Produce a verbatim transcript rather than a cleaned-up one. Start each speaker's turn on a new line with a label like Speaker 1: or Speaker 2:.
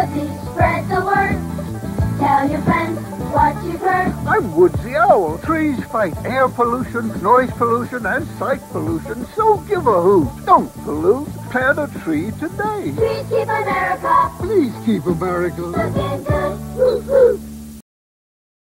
Speaker 1: Woodsy, spread the word. Tell your friends what you've heard.
Speaker 2: I'm Woodsy Owl. Trees fight air pollution, noise pollution, and sight pollution, so give a hoot. Don't pollute. Plant a tree today.
Speaker 1: Trees keep America.
Speaker 2: Please keep America.
Speaker 1: Looking